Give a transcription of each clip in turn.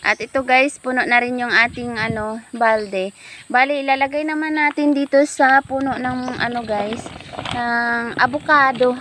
At ito guys, puno na rin yung ating balde. Bali, ilalagay naman natin dito sa puno ng guys, ng avocado.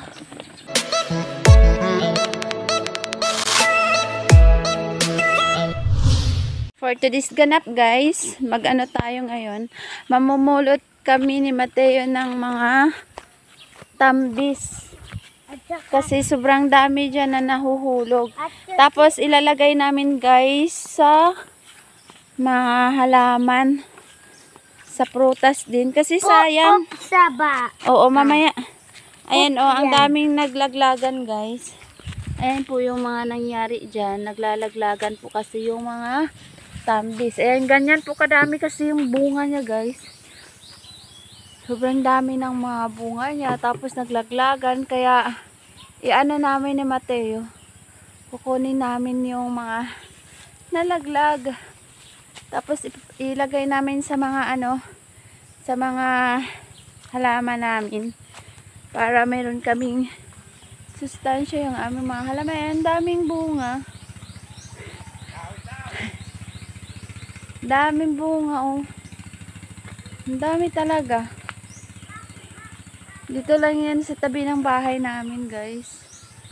For today's ganap guys, tayo ngayon. Mamumulot kami ni Mateo ng mga tambis. Kasi sobrang dami dyan na nahuhulog. Tapos ilalagay namin guys sa mga halaman. Sa prutas din. Kasi sayang. Oo, mamaya. Ayan o, ang daming naglaglagan guys. Ayan po yung mga nangyari dyan. Naglalaglagan po kasi yung mga tambis. Ayan, ganyan po kadami kasi yung bunga niya guys. Sobrang dami ng mga bunga niya. Tapos naglaglagan. Kaya iano namin ni Mateo. Kukunin namin yung mga nalaglag. Tapos ilagay namin sa mga sa mga halaman namin. Para meron kaming sustansya yung aming mga halaman. Ayan, daming bunga. Daming bunga oh. Ang dami talaga. Dito lang yan sa tabi ng bahay namin guys.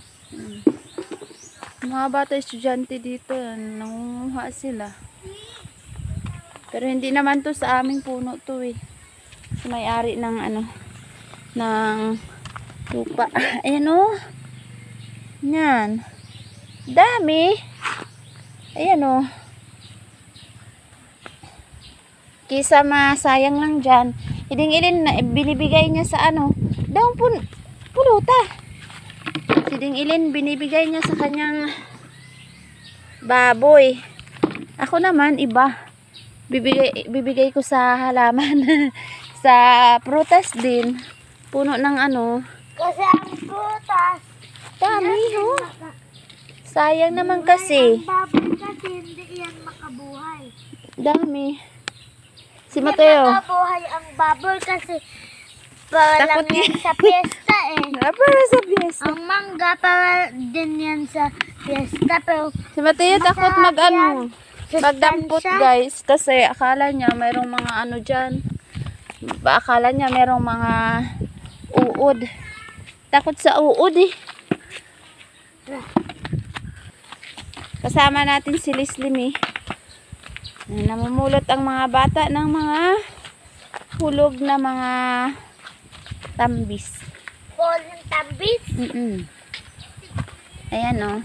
Mga bata estudyante dito, nangunguha sila. Pero hindi naman to sa aming puno to eh. Sa may-ari ng ng lupa. Ayan oh. Yan. Dami. Ayan oh. Kisa masayang lang dyan. Hiding-ilin na binibigay niya sa daong puluta. Hiding-ilin binibigay niya sa kanyang baboy. Ako naman iba. Bibigay ko sa halaman. Sa prutas din. Puno ng Kasi ang prutas. Dami ho. Sayang naman kasi. Ang baboy kasi hindi yan makabuhay. Dami. Si Mateo. Makabuhay ang baboy kasi para lang yan sa piyesta eh. Para sa piyesta. Ang mangga para din yan sa piyesta. Pero Si Mateo takot magdampot guys. Kasi akala niya mayroong mga dyan. Akala niya mayroong mga uod. Takot sa uod eh. Kasama natin si Leslie eh. Namumulot ang mga bata ng mga hulog na mga tambis. Fallen tambis? Ayan o.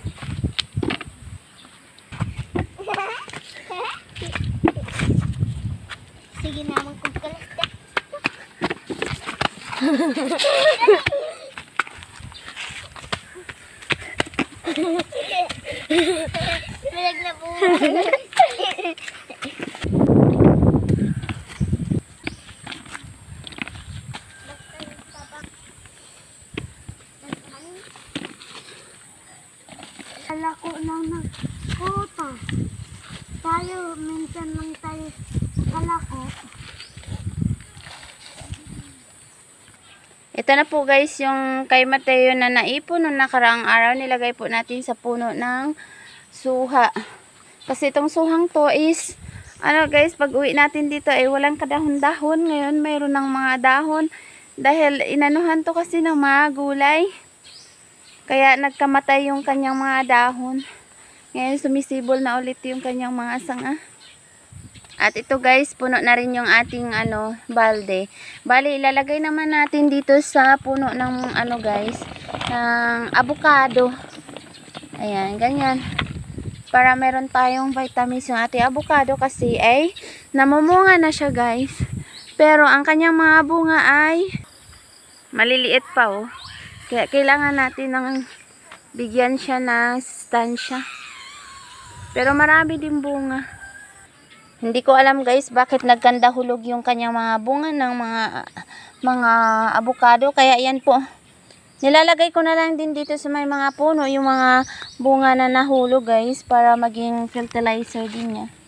Sige naman kung kalastak. Pilag na po. Alako lang ng kuta. Tayo, minsan lang tayo alako. Ito na po guys yung kay Mateo na naipon noong nakaraang araw. Nilagay po natin sa puno ng suha. Kasi itong suhang to is guys, pag uwi natin dito ay walang kadahon-dahon. Ngayon mayroon ng mga dahon. Dahil inanuhan to kasi ng mga gulay. Kaya nagkamatay yung kanyang mga dahon. Ngayon sumisibol na ulit yung kanyang mga sanga. At ito guys, puno na rin yung ating balde. Bali, ilalagay naman natin dito sa puno ng guys, ng avocado. Ayan, ganyan. Para meron tayong vitamins yung ating avocado kasi ay namumunga na siya guys. Pero ang kanyang mga bunga ay maliliit pa oh. Kaya kailangan natin ng bigyan siya ng sustansya. Pero marami din bunga. Hindi ko alam guys bakit nagkanda hulog yung kanyang mga bunga ng mga avocado. Kaya yan po. Nilalagay ko na lang din dito sa may mga puno yung mga bunga na nahulog guys para maging fertilizer din niya.